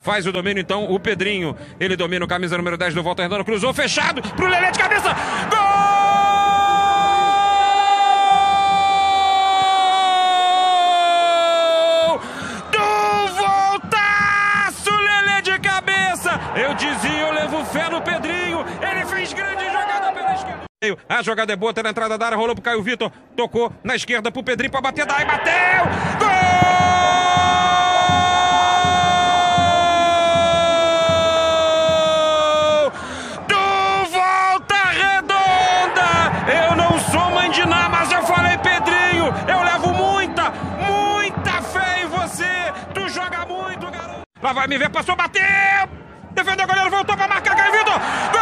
Faz o domínio então o Pedrinho. Ele domina o camisa número 10 do Volta Redonda. Cruzou fechado pro Lelê de cabeça. Gol! Do Voltaço, Lelê de cabeça. Eu dizia, eu levo fé no Pedrinho. Ele fez grande jogada pela esquerda. A jogada é boa, tá na entrada da área, rolou pro Caio Vitor. Tocou na esquerda pro Pedrinho pra bater daí, bateu! Gol! Mas eu falei, Pedrinho, eu levo muita fé em você. Tu joga muito, garoto. Lá vai me ver, passou, bateu. Defendeu o goleiro, voltou pra marcar, Caio Vitor.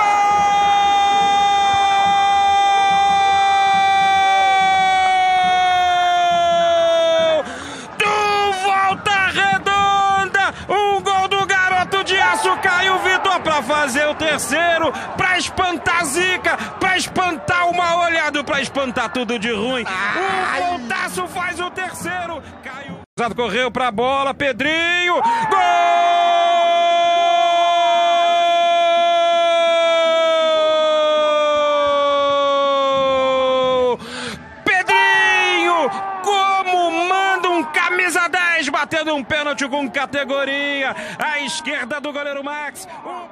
Gol! Do Volta Redonda. Um gol do garoto de aço, Caio Vitor, pra fazer o terceiro, pra espantar a zica, pra espantar o mal olhado, pra espantar tudo de ruim. O Voltaço faz o terceiro. Caio correu pra bola, Pedrinho. Gol! Pedrinho, como manda um camisa 10, batendo um pênalti com categoria. À esquerda do goleiro Max.